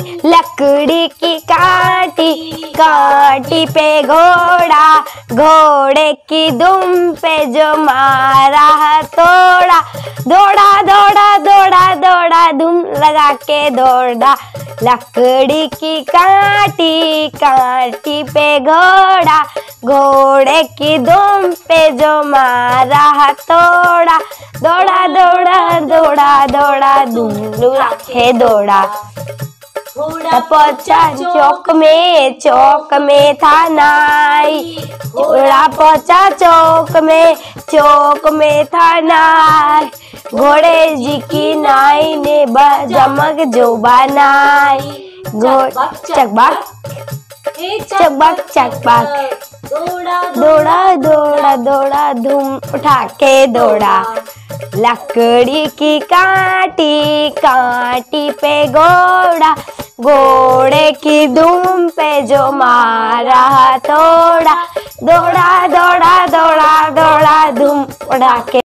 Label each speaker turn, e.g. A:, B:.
A: लकड़ी की काटी, काटी पे घोड़ा, घोड़े की दुम पे जो मारा हथौड़ा। दौड़ा दौड़ा दौड़ा दौड़ा धूम लगा के दौड़ा, लकड़ी की काटी, काटी पे घोड़ा, घोड़े की दुम पे जो मारा हथौड़ा। दौड़ा दौड़ा दौड़ा दौड़ा धूम लगा के दौड़ा। पहुंचा चौक में, चौक में था नाई, घोड़ा पहुंचा चौक में, चौक में था नाई। घोड़े जी की नाई ने जमक जो बनाई, चकबक चकबक चकबक, दौड़ा दौड़ा दौड़ा धूम उठा के दौड़ा। लकड़ी की काटी, काटी पे घोड़ा, घोड़े की दुम पे जो मारा हथौड़ा। दौड़ा दौड़ा दौड़ा दौड़ा धूम उठा के